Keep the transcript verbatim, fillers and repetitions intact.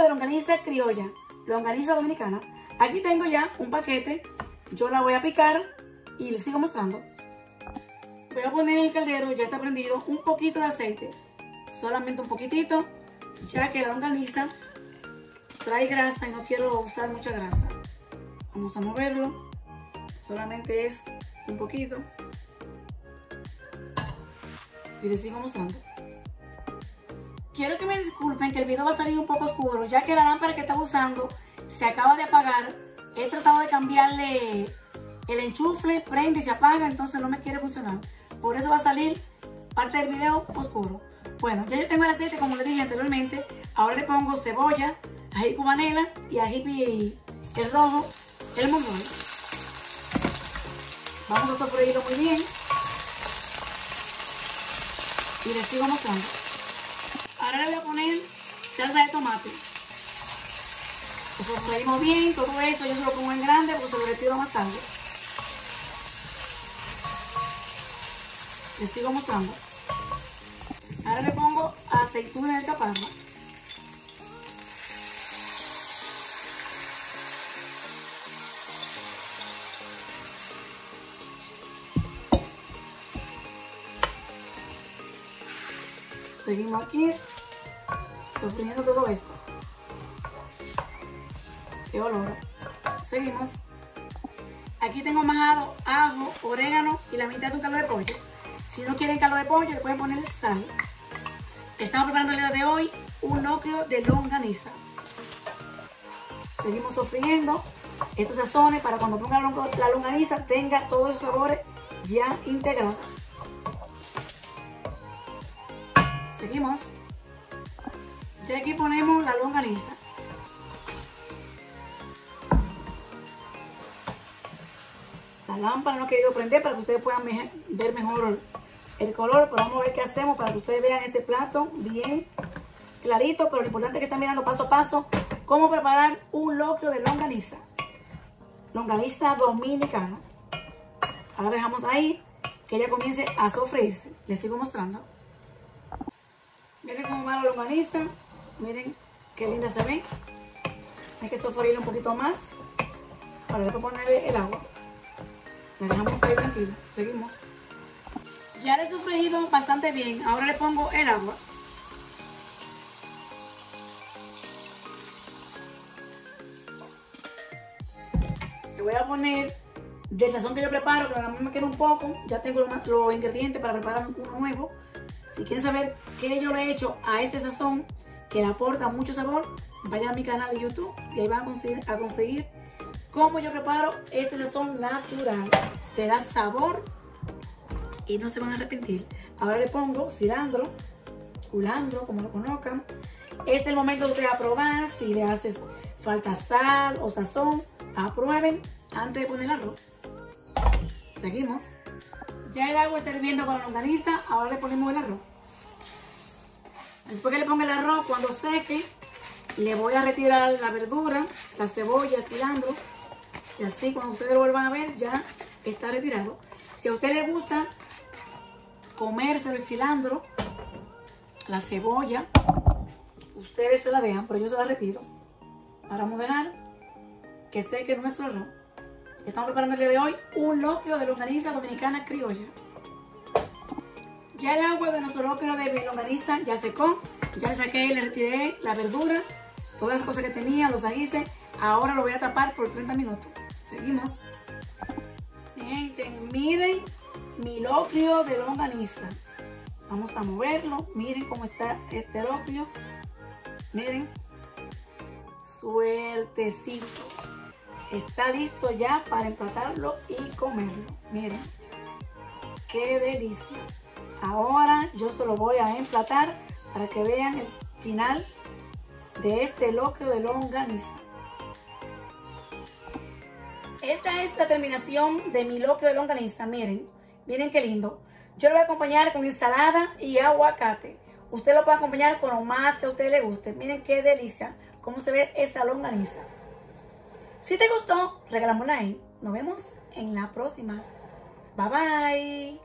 de longaniza criolla, longaniza dominicana. Aquí tengo ya un paquete. Yo la voy a picar y les sigo mostrando. Voy a poner en el caldero, ya está prendido, un poquito de aceite. Solamente un poquitito, ya que la longaniza trae grasa y no quiero usar mucha grasa. Vamos a moverlo. Solamente es un poquito. Y les sigo mostrando. Quiero que me disculpen que el video va a salir un poco oscuro, ya que la lámpara que estaba usando se acaba de apagar. He tratado de cambiarle el enchufle, prende y se apaga, entonces no me quiere funcionar. Por eso va a salir parte del video oscuro. Bueno, ya yo tengo el aceite, como les dije anteriormente. Ahora le pongo cebolla, ají cubanela y ají el rojo, el mongol. Vamos a sofreírlo muy bien. Y les sigo mostrando. Ahora le voy a poner salsa de tomate. Lo sofreímos bien, todo esto yo se lo pongo en grande porque se lo retiro más tarde. Les sigo mostrando. Ahora le pongo aceituna en el alcaparra. Seguimos aquí sofriendo todo esto. Qué olor. Seguimos. Aquí tengo majado ajo, orégano y la mitad de un caldo de pollo. Si no quieren caldo de pollo, le pueden poner sal. Estamos preparando el día de hoy un locrio de longaniza. Seguimos sofriendo estos sazones para cuando ponga la longaniza tenga todos esos sabores ya integrados. Seguimos. Ya aquí ponemos la longaniza. La lámpara no he querido prender para que ustedes puedan ver mejor el color, pero vamos a ver qué hacemos para que ustedes vean este plato bien clarito, pero lo importante es que están mirando paso a paso cómo preparar un locrio de longaniza. Longaniza dominicana. Ahora dejamos ahí que ella comience a sofreírse. Les sigo mostrando. Miren cómo va la longaniza. Miren qué linda se ve. Hay que sofreírla un poquito más para después ponerle el agua. La dejamos ahí tranquila. Seguimos. Ya le he sofreído bastante bien. Ahora le pongo el agua. Le voy a poner del sazón que yo preparo, que a mí me queda un poco. Ya tengo los, los ingredientes para preparar uno nuevo. Si quieren saber qué yo le he hecho a este sazón, que le aporta mucho sabor, vayan a mi canal de YouTube y ahí van a conseguir, a conseguir cómo yo preparo este sazón natural. Te da sabor y no se van a arrepentir. Ahora le pongo cilantro, culantro, como lo conozcan. Este es el momento de ustedes a probar. Si le hace falta sal o sazón, aprueben antes de poner el arroz. Seguimos. Ya el agua está hirviendo con la longaniza. Ahora le ponemos el arroz. Después que le ponga el arroz, cuando seque, le voy a retirar la verdura, la cebolla, el cilantro. Y así cuando ustedes lo vuelvan a ver, ya está retirado. Si a usted le gusta comerse el cilantro, la cebolla, ustedes se la dejan, pero yo se la retiro. Ahora vamos a dejar que seque nuestro arroz. Estamos preparando el día de hoy un locrio de longaniza dominicana criolla. Ya el agua de nuestro locrio de longaniza ya secó. Ya le saqué, le retiré la verdura, todas las cosas que tenía, los ajíes. Ahora lo voy a tapar por treinta minutos. Seguimos. Gente, miren mi locrio de longaniza. Vamos a moverlo. Miren cómo está este locrio. Miren. Suertecito. Está listo ya para empatarlo y comerlo. Miren. Qué delicia. Ahora yo se lo voy a emplatar para que vean el final de este locrio de longaniza. Esta es la terminación de mi locrio de longaniza. Miren, miren qué lindo. Yo lo voy a acompañar con ensalada y aguacate. Usted lo puede acompañar con lo más que a usted le guste. Miren qué delicia, cómo se ve esta longaniza. Si te gustó, regálame un like. Nos vemos en la próxima. Bye bye.